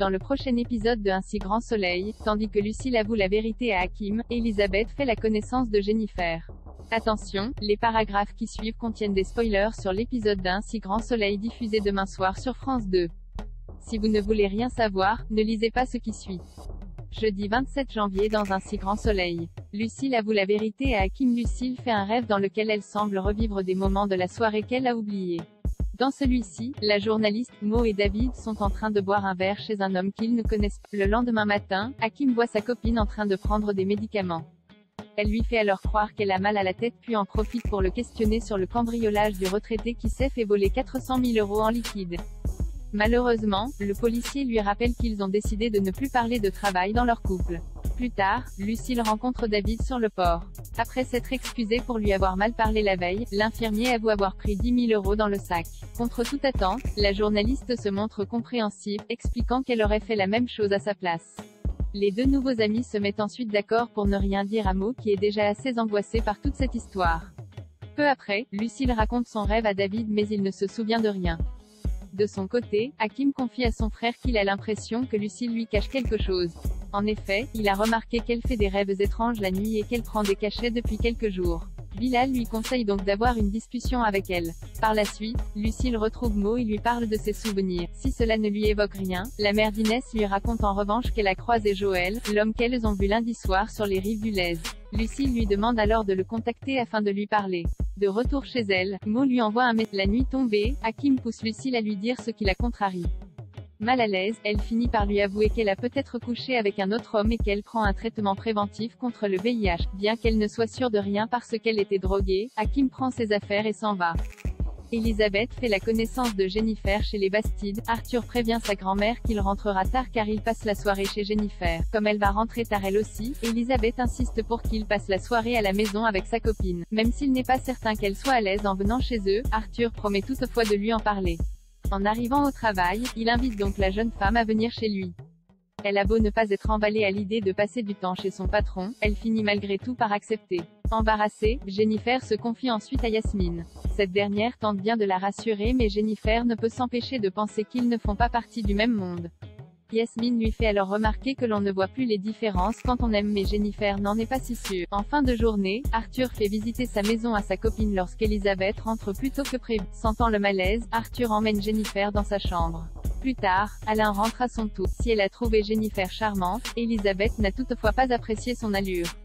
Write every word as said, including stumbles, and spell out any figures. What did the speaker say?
Dans le prochain épisode de Un si grand soleil, tandis que Lucille avoue la vérité à Hakim, Elisabeth fait la connaissance de Jennifer. Attention, les paragraphes qui suivent contiennent des spoilers sur l'épisode d'Un si grand soleil diffusé demain soir sur France deux. Si vous ne voulez rien savoir, ne lisez pas ce qui suit. Jeudi vingt-sept janvier dans Un si grand soleil. Lucille avoue la vérité à Hakim. Lucille fait un rêve dans lequel elle semble revivre des moments de la soirée qu'elle a oubliés. Dans celui-ci, la journaliste, Mo et David sont en train de boire un verre chez un homme qu'ils ne connaissent pas. Le lendemain matin, Hakim voit sa copine en train de prendre des médicaments. Elle lui fait alors croire qu'elle a mal à la tête puis en profite pour le questionner sur le cambriolage du retraité qui s'est fait voler quatre cent mille euros en liquide. Malheureusement, le policier lui rappelle qu'ils ont décidé de ne plus parler de travail dans leur couple. Plus tard, Lucille rencontre David sur le port. Après s'être excusé pour lui avoir mal parlé la veille, l'infirmier avoue avoir pris dix mille euros dans le sac. Contre toute attente, la journaliste se montre compréhensive, expliquant qu'elle aurait fait la même chose à sa place. Les deux nouveaux amis se mettent ensuite d'accord pour ne rien dire à Mo qui est déjà assez angoissé par toute cette histoire. Peu après, Lucille raconte son rêve à David mais il ne se souvient de rien. De son côté, Hakim confie à son frère qu'il a l'impression que Lucille lui cache quelque chose. En effet, il a remarqué qu'elle fait des rêves étranges la nuit et qu'elle prend des cachets depuis quelques jours. Bilal lui conseille donc d'avoir une discussion avec elle. Par la suite, Lucille retrouve Mo et lui parle de ses souvenirs. Si cela ne lui évoque rien, la mère d'Inès lui raconte en revanche qu'elle a croisé Joël, l'homme qu'elles ont vu lundi soir sur les rives du Lez. Lucille lui demande alors de le contacter afin de lui parler. De retour chez elle, Mo lui envoie un message. La nuit tombée, Hakim pousse Lucille à lui dire ce qui la contrarie. Mal à l'aise, elle finit par lui avouer qu'elle a peut-être couché avec un autre homme et qu'elle prend un traitement préventif contre le V I H. Bien qu'elle ne soit sûre de rien parce qu'elle était droguée, Hakim prend ses affaires et s'en va. Elisabeth fait la connaissance de Jennifer chez les Bastides. Arthur prévient sa grand-mère qu'il rentrera tard car il passe la soirée chez Jennifer. Comme elle va rentrer tard elle aussi, Elisabeth insiste pour qu'il passe la soirée à la maison avec sa copine. Même s'il n'est pas certain qu'elle soit à l'aise en venant chez eux, Arthur promet toutefois de lui en parler. En arrivant au travail, il invite donc la jeune femme à venir chez lui. Elle a beau ne pas être emballée à l'idée de passer du temps chez son patron, elle finit malgré tout par accepter. Embarrassée, Jennifer se confie ensuite à Yasmine. Cette dernière tente bien de la rassurer mais Jennifer ne peut s'empêcher de penser qu'ils ne font pas partie du même monde. Yasmine lui fait alors remarquer que l'on ne voit plus les différences quand on aime mais Jennifer n'en est pas si sûre. En fin de journée, Arthur fait visiter sa maison à sa copine lorsqu'Elisabeth rentre plus tôt que prévu. Sentant le malaise, Arthur emmène Jennifer dans sa chambre. Plus tard, Alain rentre à son tour. Si elle a trouvé Jennifer charmante, Elisabeth n'a toutefois pas apprécié son allure.